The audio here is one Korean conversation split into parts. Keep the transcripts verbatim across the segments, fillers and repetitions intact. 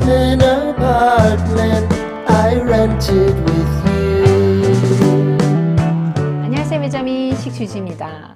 basement apartment I rented with you. 안녕하세요, 매자미 식주지입니다.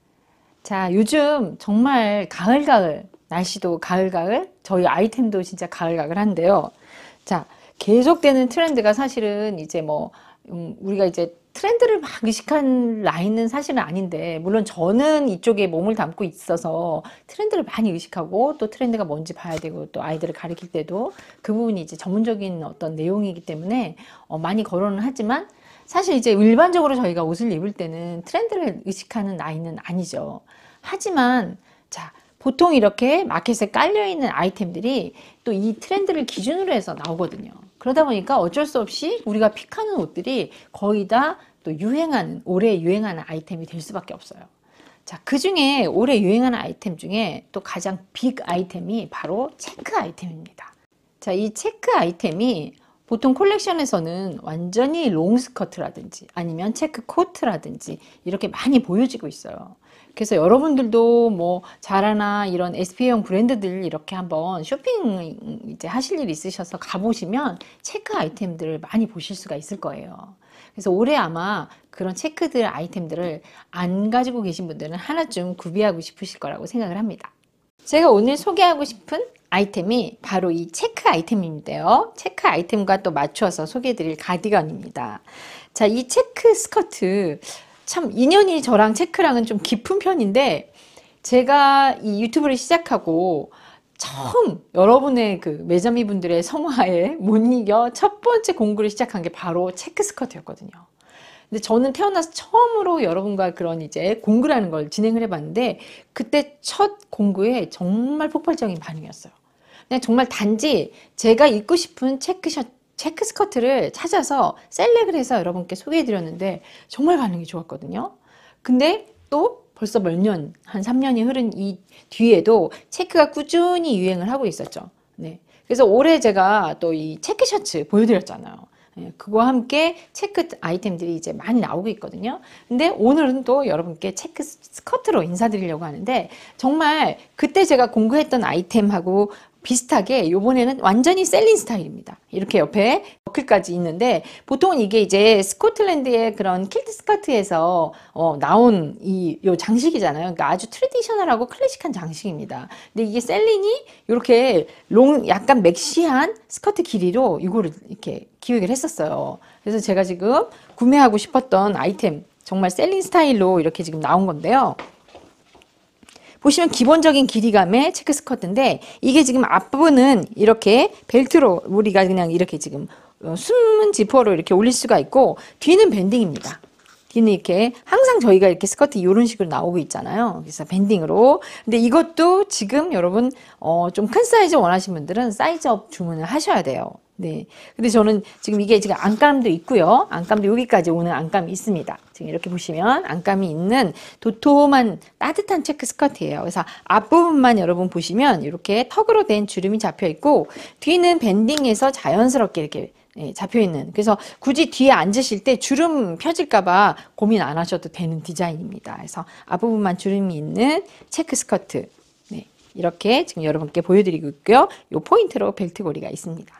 자, 요즘 정말 가을 가을, 날씨도 가을 가을, 저희 아이템도 진짜 가을 가을한데요. 자, 계속되는 트렌드가 사실은 이제 뭐 음, 우리가 이제 트렌드를 막 의식한 라인은 사실은 아닌데, 물론 저는 이쪽에 몸을 담고 있어서 트렌드를 많이 의식하고 또 트렌드가 뭔지 봐야 되고 또 아이들을 가르칠 때도 그 부분이 이제 전문적인 어떤 내용이기 때문에 어, 많이 거론을 하지만, 사실 이제 일반적으로 저희가 옷을 입을 때는 트렌드를 의식하는 라인은 아니죠. 하지만 자, 보통 이렇게 마켓에 깔려있는 아이템들이 또 이 트렌드를 기준으로 해서 나오거든요. 그러다 보니까 어쩔 수 없이 우리가 픽하는 옷들이 거의 다 또 유행하는, 올해 유행하는 아이템이 될 수밖에 없어요. 자, 그 중에 올해 유행하는 아이템 중에 또 가장 빅 아이템이 바로 체크 아이템입니다. 자, 이 체크 아이템이 보통 콜렉션에서는 완전히 롱 스커트라든지 아니면 체크 코트라든지 이렇게 많이 보여지고 있어요. 그래서 여러분들도 뭐 자라나 이런 에스피에이용 브랜드들 이렇게 한번 쇼핑 이제 하실 일 있으셔서 가보시면 체크 아이템들을 많이 보실 수가 있을 거예요. 그래서 올해 아마 그런 체크들 아이템들을 안 가지고 계신 분들은 하나쯤 구비하고 싶으실 거라고 생각을 합니다. 제가 오늘 소개하고 싶은 아이템이 바로 이 체크 아이템인데요. 체크 아이템과 또 맞춰서 소개해드릴 가디건입니다. 자, 이 체크 스커트, 참 인연이 저랑 체크랑은 좀 깊은 편인데, 제가 이 유튜브를 시작하고 처음 여러분의 그 매자미 분들의 성화에 못 이겨 첫 번째 공구를 시작한 게 바로 체크 스커트였거든요. 근데 저는 태어나서 처음으로 여러분과 그런 이제 공구라는 걸 진행을 해봤는데, 그때 첫 공구에 정말 폭발적인 반응이었어요. 그냥 정말 단지 제가 입고 싶은 체크 셔, 체크 스커트를 찾아서 셀렉을 해서 여러분께 소개해드렸는데 정말 반응이 좋았거든요. 근데 또 벌써 몇 년, 한 삼 년이 흐른 이 뒤에도 체크가 꾸준히 유행을 하고 있었죠. 네. 그래서 올해 제가 또 이 체크 셔츠 보여드렸잖아요. 네. 그거와 함께 체크 아이템들이 이제 많이 나오고 있거든요. 근데 오늘은 또 여러분께 체크 스커트로 인사드리려고 하는데, 정말 그때 제가 공구했던 아이템하고 비슷하게 이번에는 완전히 셀린 스타일입니다. 이렇게 옆에 버클까지 있는데, 보통은 이게 이제 스코틀랜드의 그런 킬트 스커트에서 어, 나온 이 요 장식이잖아요. 그러니까 아주 트레디셔널하고 클래식한 장식입니다. 근데 이게 셀린이 이렇게 롱, 약간 맥시한 스커트 길이로 이거를 이렇게 기획을 했었어요. 그래서 제가 지금 구매하고 싶었던 아이템, 정말 셀린 스타일로 이렇게 지금 나온 건데요. 보시면 기본적인 길이감의 체크 스커트인데, 이게 지금 앞부분은 이렇게 벨트로 우리가 그냥 이렇게 지금 숨은 지퍼로 이렇게 올릴 수가 있고, 뒤는 밴딩입니다. 뒤는 이렇게 항상 저희가 이렇게 스커트 이런 식으로 나오고 있잖아요. 그래서 밴딩으로. 근데 이것도 지금 여러분 어, 좀 큰 사이즈 원하시는 분들은 사이즈업 주문을 하셔야 돼요. 네. 근데 저는 지금 이게 지금 안감도 있고요. 안감도 여기까지 오는 안감이 있습니다. 지금 이렇게 보시면 안감이 있는 도톰한 따뜻한 체크 스커트예요. 그래서 앞부분만 여러분 보시면 이렇게 턱으로 된 주름이 잡혀 있고, 뒤는 밴딩해서 자연스럽게 이렇게 예, 잡혀있는, 그래서 굳이 뒤에 앉으실 때 주름 펴질까봐 고민 안 하셔도 되는 디자인입니다. 그래서 앞부분만 주름이 있는 체크 스커트, 네, 이렇게 지금 여러분께 보여드리고 있고요. 요 포인트로 벨트고리가 있습니다.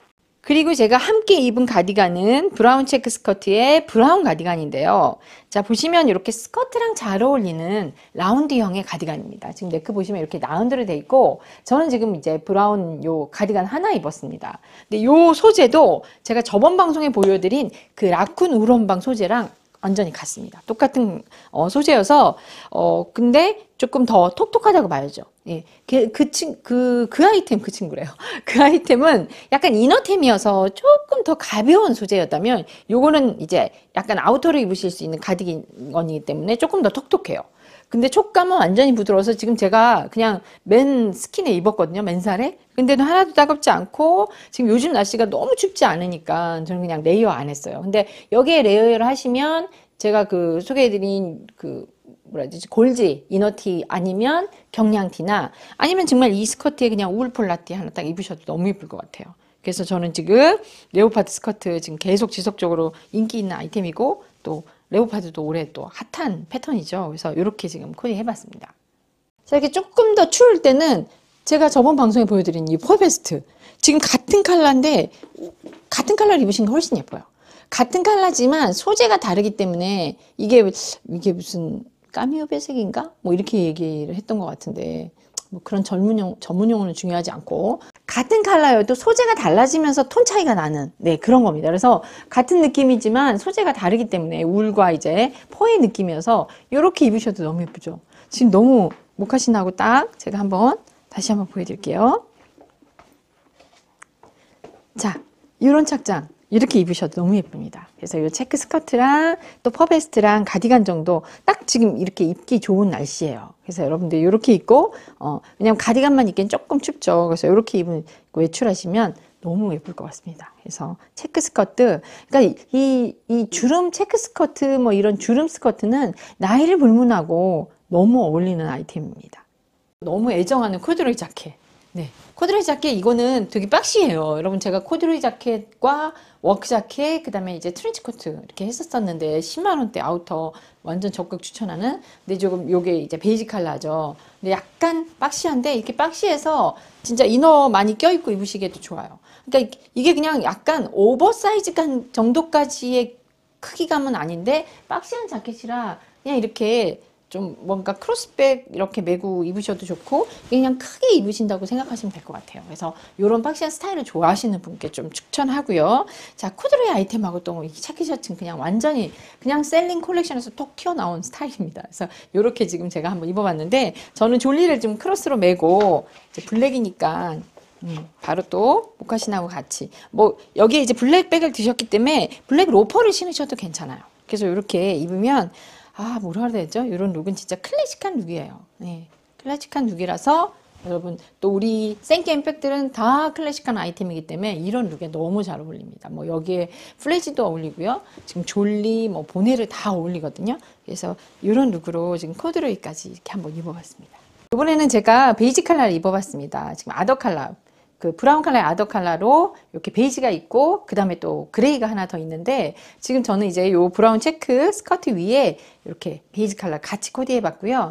그리고 제가 함께 입은 가디건은 브라운 체크 스커트의 브라운 가디건인데요. 자, 보시면 이렇게 스커트랑 잘 어울리는 라운드형의 가디건입니다. 지금 네크 보시면 이렇게 라운드로 돼 있고, 저는 지금 이제 브라운 요 가디건 하나 입었습니다. 근데 요 소재도 제가 저번 방송에 보여드린 그 라쿤 우런방 소재랑 완전히 같습니다. 똑같은 어, 소재여서 어 근데 조금 더 톡톡하다고 봐야죠. 예, 그, 그, 친, 그, 그 아이템, 그 친구래요. 그 아이템은 약간 이너템이어서 조금 더 가벼운 소재였다면, 요거는 이제 약간 아우터로 입으실 수 있는 가디건이기 때문에 조금 더 톡톡해요. 근데 촉감은 완전히 부드러워서 지금 제가 그냥 맨 스킨에 입었거든요. 맨살에. 근데도 하나도 따갑지 않고, 지금 요즘 날씨가 너무 춥지 않으니까 저는 그냥 레이어 안 했어요. 근데 여기에 레이어를 하시면 제가 그 소개해드린 그 뭐라 해야 되지, 골지 이너티 아니면 경량티나 아니면 정말 이 스커트에 그냥 우울폴라티 하나 딱 입으셔도 너무 예쁠 것 같아요. 그래서 저는 지금 레오파드 스커트 지금 계속 지속적으로 인기 있는 아이템이고, 또 레오파드도 올해 또 핫한 패턴이죠. 그래서 이렇게 지금 코디 해봤습니다. 자, 이렇게 조금 더 추울 때는 제가 저번 방송에 보여드린 이 폴베스트. 지금 같은 컬러인데, 같은 컬러를 입으신 게 훨씬 예뻐요. 같은 컬러지만 소재가 다르기 때문에 이게, 이게 무슨 까미오 배색인가? 뭐 이렇게 얘기를 했던 것 같은데, 뭐 그런 전문용, 전문용어는 중요하지 않고, 같은 컬러여도 소재가 달라지면서 톤 차이가 나는, 네, 그런 겁니다. 그래서 같은 느낌이지만 소재가 다르기 때문에 울과 이제 퍼의 느낌이어서 이렇게 입으셔도 너무 예쁘죠. 지금 너무 모카신하고 딱 제가 한번 다시 한번 보여드릴게요. 자, 이런 착장 이렇게 입으셔도 너무 예쁩니다. 그래서 이 체크 스커트랑 또 퍼베스트랑 가디건 정도 딱 지금 이렇게 입기 좋은 날씨예요. 그래서 여러분들 이렇게 입고 어, 왜냐면 가디건만 입기엔 조금 춥죠. 그래서 이렇게 입은 외출하시면 너무 예쁠 것 같습니다. 그래서 체크 스커트, 그러니까 이, 이 주름 체크 스커트 뭐 이런 주름 스커트는 나이를 불문하고 너무 어울리는 아이템입니다. 너무 애정하는 코듀로이 자켓. 네, 코듀로이 자켓 이거는 되게 박시해요. 여러분 제가 코듀로이 자켓과 워크 자켓 그다음에 이제 트렌치 코트 이렇게 했었었는데 십만 원대 아우터 완전 적극 추천하는. 근데 조금 요게 이제 베이지 컬러죠. 근데 약간 박시한데 이렇게 박시해서 진짜 이너 많이 껴입고 입으시기에도 좋아요. 그러니까 이게 그냥 약간 오버사이즈 정도까지의 크기감은 아닌데 박시한 자켓이라 그냥 이렇게 좀 뭔가 크로스백 이렇게 메고 입으셔도 좋고 그냥 크게 입으신다고 생각하시면 될 것 같아요. 그래서 이런 박시한 스타일을 좋아하시는 분께 좀 추천하고요. 자, 코듀로이 아이템하고 또 이 차키 셔츠는 그냥 완전히 그냥 셀링 콜렉션에서 톡 튀어나온 스타일입니다. 그래서 이렇게 지금 제가 한번 입어봤는데 저는 졸리를 좀 크로스로 메고 이제 블랙이니까 음, 바로 또 모카신하고 같이 뭐 여기에 이제 블랙백을 드셨기 때문에 블랙 로퍼를 신으셔도 괜찮아요. 그래서 이렇게 입으면 아, 뭐라 해야 되죠? 이런 룩은 진짜 클래식한 룩이에요. 네, 클래식한 룩이라서 여러분 또 우리 생게임 백들은 다 클래식한 아이템이기 때문에 이런 룩에 너무 잘 어울립니다. 뭐 여기에 플래지도 어울리고요. 지금 졸리, 뭐 보네를 다 어울리거든요. 그래서 이런 룩으로 지금 코듀로이까지 이렇게 한번 입어봤습니다. 이번에는 제가 베이지 컬러를 입어봤습니다. 지금 아더 컬러. 그 브라운 컬러의 아더 컬러로 이렇게 베이지가 있고 그 다음에 또 그레이가 하나 더 있는데 지금 저는 이제 요 브라운 체크 스커트 위에 이렇게 베이지 컬러 같이 코디해 봤고요.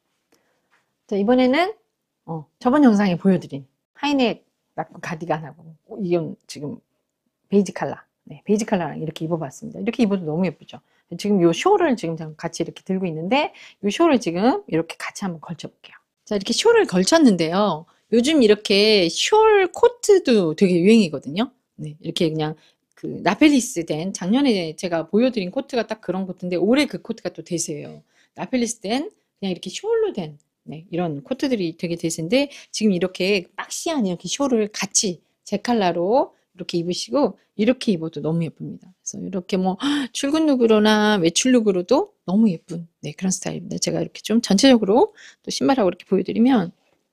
자, 이번에는 어, 저번 영상에 보여드린 하이넥 가디건하고 이건 지금 베이지 컬러, 네, 베이지 컬러랑 이렇게 입어봤습니다. 이렇게 입어도 너무 예쁘죠. 지금 요 숄을 지금 같이 이렇게 들고 있는데 요 숄을 지금 이렇게 같이 한번 걸쳐볼게요. 자, 이렇게 숄을 걸쳤는데요. 요즘 이렇게 숄 코트도 되게 유행이거든요. 네, 이렇게 그냥 그 나펠리스 된 작년에 제가 보여드린 코트가 딱 그런 코트인데 올해 그 코트가 또 대세예요. 나펠리스 된 그냥 이렇게 숄로 된 네, 이런 코트들이 되게 대세인데 지금 이렇게 박시한 이렇게 숄을 같이 제 컬러로 이렇게 입으시고 이렇게 입어도 너무 예쁩니다. 그래서 이렇게 뭐 출근 룩으로나 외출 룩으로도 너무 예쁜 네, 그런 스타일입니다. 제가 이렇게 좀 전체적으로 또 신발하고 이렇게 보여드리면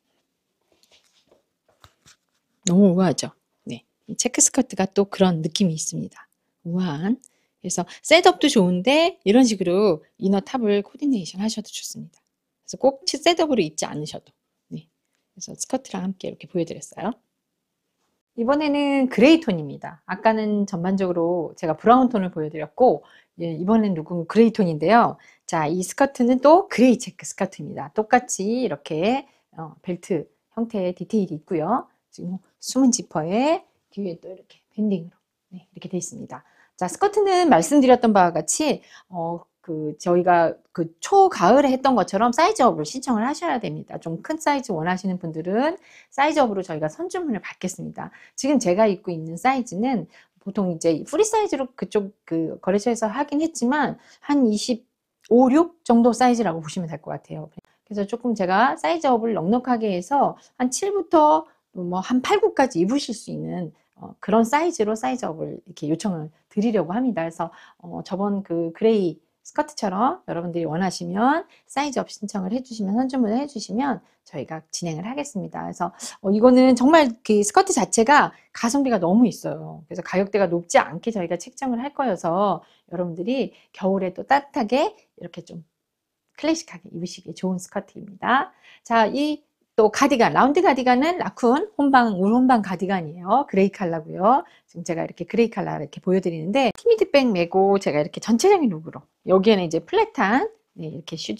너무 우아하죠. 네, 이 체크 스커트가 또 그런 느낌이 있습니다. 우아한. 그래서 셋업도 좋은데 이런 식으로 이너 탑을 코디네이션 하셔도 좋습니다. 그래서 꼭 셋업으로 입지 않으셔도. 네, 그래서 스커트랑 함께 이렇게 보여드렸어요. 이번에는 그레이 톤입니다. 아까는 전반적으로 제가 브라운 톤을 보여드렸고 예, 이번엔 룩은 그레이 톤인데요. 자, 이 스커트는 또 그레이 체크 스커트입니다. 똑같이 이렇게 어, 벨트 형태의 디테일이 있고요. 지금 숨은 지퍼에 뒤에 또 이렇게 밴딩으로 네, 이렇게 되어 있습니다. 자, 스커트는 말씀드렸던 바와 같이 어, 그 저희가 그 초가을에 했던 것처럼 사이즈업을 신청을 하셔야 됩니다. 좀 큰 사이즈 원하시는 분들은 사이즈업으로 저희가 선주문을 받겠습니다. 지금 제가 입고 있는 사이즈는 보통 이제 프리 사이즈로 그쪽 그 거래처에서 하긴 했지만 한 이십오, 육 정도 사이즈라고 보시면 될 것 같아요. 그래서 조금 제가 사이즈업을 넉넉하게 해서 한 칠부터 뭐 한 팔, 구까지 입으실 수 있는 어, 그런 사이즈로 사이즈업을 이렇게 요청을 드리려고 합니다. 그래서 어, 저번 그 그레이 스커트처럼 여러분들이 원하시면 사이즈업 신청을 해주시면 선주문을 해주시면 저희가 진행을 하겠습니다. 그래서 어, 이거는 정말 그 스커트 자체가 가성비가 너무 있어요. 그래서 가격대가 높지 않게 저희가 책정을 할 거여서 여러분들이 겨울에 또 따뜻하게 이렇게 좀 클래식하게 입으시기 좋은 스커트입니다. 자, 이 또 가디건, 라운드 가디건은 라쿤 혼방, 울 혼방 가디건이에요. 그레이 컬러고요. 지금 제가 이렇게 그레이 컬러 이렇게 보여드리는데 티미드백 메고 제가 이렇게 전체적인 룩으로 여기에는 이제 플랫한 네, 이렇게 슈즈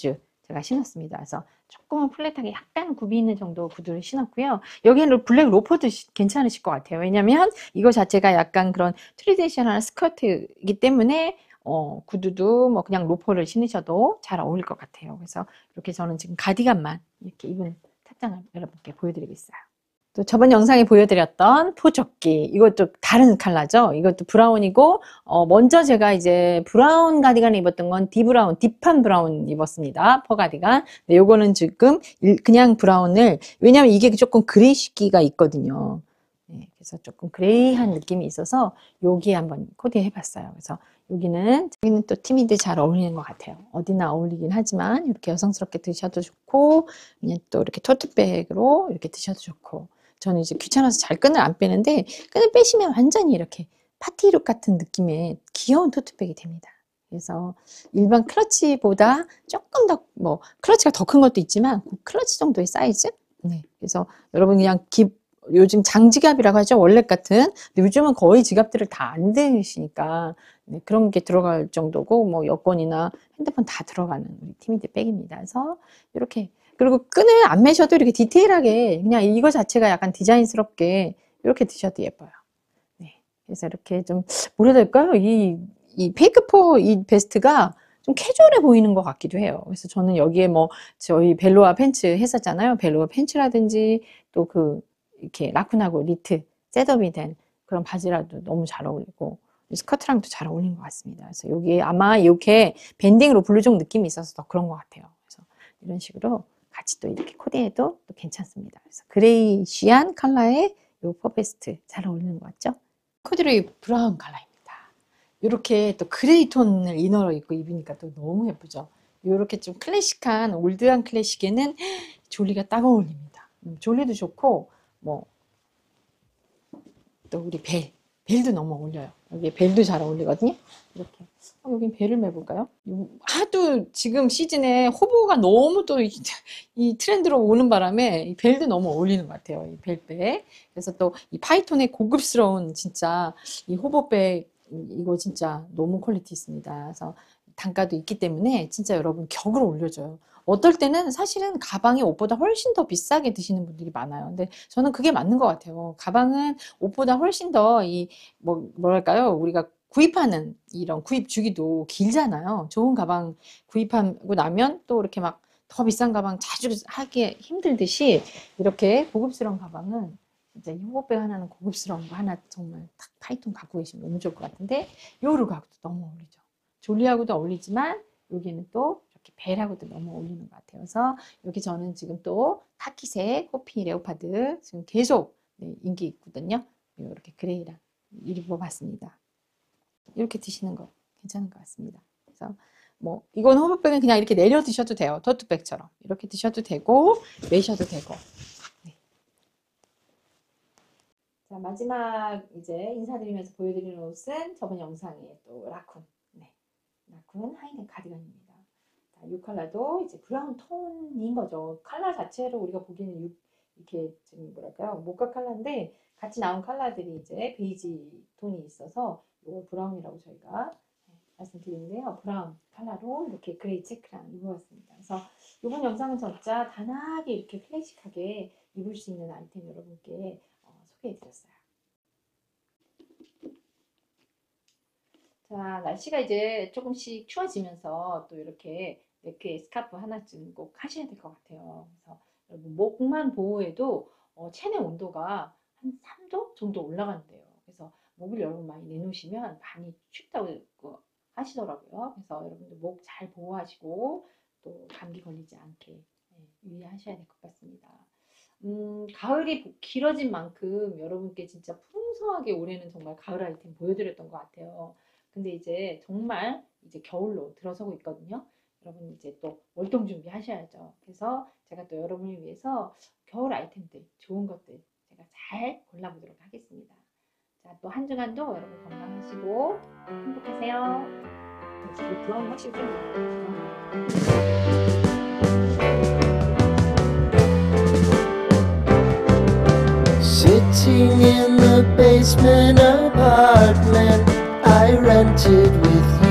제가 신었습니다. 그래서 조금은 플랫하게 약간 굽이 있는 정도 구두를 신었고요. 여기는 블랙 로퍼도 괜찮으실 것 같아요. 왜냐면 이거 자체가 약간 그런 트레디셔널 스커트이기 때문에 어, 구두도 뭐 그냥 로퍼를 신으셔도 잘 어울릴 것 같아요. 그래서 이렇게 저는 지금 가디건만 이렇게 입은 착장을 여러분께 보여드리고 있어요. 또 저번 영상에 보여드렸던 포조끼, 이것도 다른 컬러죠. 이것도 브라운이고, 어, 먼저 제가 이제 브라운 가디건을 입었던 건 디브라운, 딥한 브라운 입었습니다. 퍼 가디건. 근데 요거는 지금 그냥 브라운을, 왜냐면 이게 조금 그레이쉬기가 있거든요. 네, 그래서 조금 그레이한 느낌이 있어서 여기에 한번 코디해 봤어요. 그래서 여기는, 여기는 또 티미드 잘 어울리는 것 같아요. 어디나 어울리긴 하지만 이렇게 여성스럽게 드셔도 좋고, 그냥 또 이렇게 토트백으로 이렇게 드셔도 좋고, 저는 이제 귀찮아서 잘 끈을 안 빼는데 끈을 빼시면 완전히 이렇게 파티룩 같은 느낌의 귀여운 토트백이 됩니다. 그래서 일반 클러치보다 조금 더 뭐 클러치가 더 큰 것도 있지만 그 클러치 정도의 사이즈. 네, 그래서 여러분 그냥 기, 요즘 장지갑이라고 하죠. 월렛 같은. 근데 요즘은 거의 지갑들을 다 안 드시니까 네, 그런 게 들어갈 정도고 뭐 여권이나 핸드폰 다 들어가는 우리 티미드 백입니다. 그래서 이렇게 그리고 끈을 안 매셔도 이렇게 디테일하게 그냥 이거 자체가 약간 디자인스럽게 이렇게 드셔도 예뻐요. 네. 그래서 이렇게 좀 뭐라 해야 될까요? 이, 이 페이크포 이 베스트가 좀 캐주얼해 보이는 것 같기도 해요. 그래서 저는 여기에 뭐 저희 벨로아 팬츠 했었잖아요. 벨로아 팬츠라든지 또 그 이렇게 라쿤하고 니트 셋업이 된 그런 바지라도 너무 잘 어울리고 스커트랑도 잘 어울리는 것 같습니다. 그래서 여기에 아마 이렇게 밴딩으로 블루종 느낌이 있어서 더 그런 것 같아요. 그래서 이런 식으로 같이 또 이렇게 코디해도 또 괜찮습니다. 그래서 그레이쉬한 컬러의 이 퍼베스트 잘 어울리는 것 같죠? 코듀로이 브라운 컬러입니다. 이렇게 또 그레이 톤을 이너로 입고 입으니까 또 너무 예쁘죠? 이렇게 좀 클래식한 올드한 클래식에는 졸리가 딱 어울립니다. 음, 졸리도 좋고 뭐 또 우리 벨, 벨도 너무 어울려요. 여기 벨도 잘 어울리거든요. 이렇게. 어, 여긴 벨을 매볼까요? 하도 지금 시즌에 호보가 너무 또 이 트렌드로 오는 바람에 이 벨도 너무 어울리는 것 같아요. 이 벨백. 그래서 또 이 파이톤의 고급스러운 진짜 이 호보백 이거 진짜 너무 퀄리티 있습니다. 그래서 단가도 있기 때문에 진짜 여러분 격을 올려줘요. 어떨 때는 사실은 가방이 옷보다 훨씬 더 비싸게 드시는 분들이 많아요. 근데 저는 그게 맞는 것 같아요. 가방은 옷보다 훨씬 더 이 뭐 뭐랄까요? 우리가 구입하는 이런 구입 주기도 길잖아요. 좋은 가방 구입하고 나면 또 이렇게 막 더 비싼 가방 자주 하기 힘들듯이 이렇게 고급스러운 가방은 진짜 이 호보백 하나는 고급스러운 거 하나 정말 딱 파이톤 갖고 계시면 너무 좋을 것 같은데 요르하고도 너무 어울리죠. 졸리하고도 어울리지만 여기는 또 이렇게 벨하고도 너무 어울리는 것 같아요. 그래서 여기 저는 지금 또 카키색 호피 레오파드 지금 계속 네, 인기 있거든요. 이렇게 그레이랑 입어봤습니다. 이렇게 드시는 거 괜찮은 것 같습니다. 그래서 뭐 이건 호보백은 그냥 이렇게 내려 드셔도 돼요. 토트백처럼 이렇게 드셔도 되고 매셔도 되고. 네. 자 마지막 이제 인사드리면서 보여드리는 옷은 저번 영상에 또 라쿤, 네, 라쿤 하이넥 가디건입니다. 자, 이 컬러도 이제 브라운 톤인 거죠. 컬러 자체로 우리가 보기에는 이렇게 좀 뭐랄까요 모카 컬러인데 같이 나온 컬러들이 이제 베이지 톤이 있어서 이거 브라운이라고 저희가 말씀드리는데요. 브라운 컬러로 이렇게 그레이 체크랑 입어봤습니다. 그래서 이번 영상은 진짜 단아하게 이렇게 클래식하게 입을 수 있는 아이템 여러분께 어, 소개해드렸어요. 자, 날씨가 이제 조금씩 추워지면서 또 이렇게 네크에 스카프 하나쯤 꼭 하셔야 될 것 같아요. 그래서 여러분 목만 보호해도 어, 체내 온도가 한 삼 도 정도 올라간대요. 그래서 목을 여러분 많이 내놓으시면 많이 춥다고 하시더라고요. 그래서 여러분들 목 잘 보호하시고 또 감기 걸리지 않게 네, 유의하셔야 될 것 같습니다. 음, 가을이 길어진 만큼 여러분께 진짜 풍성하게 올해는 정말 가을 아이템 보여드렸던 것 같아요. 근데 이제 정말 이제 겨울로 들어서고 있거든요. 여러분 이제 또 월동 준비 하셔야죠. 그래서 제가 또 여러분을 위해서 겨울 아이템들, 좋은 것들 제가 잘 골라보도록 하겠습니다. 자, 또 한 주간도 여러분 건강하시고 행복하세요. 브라운 확실히 좀 Sitting in the basement apartment I rented with you.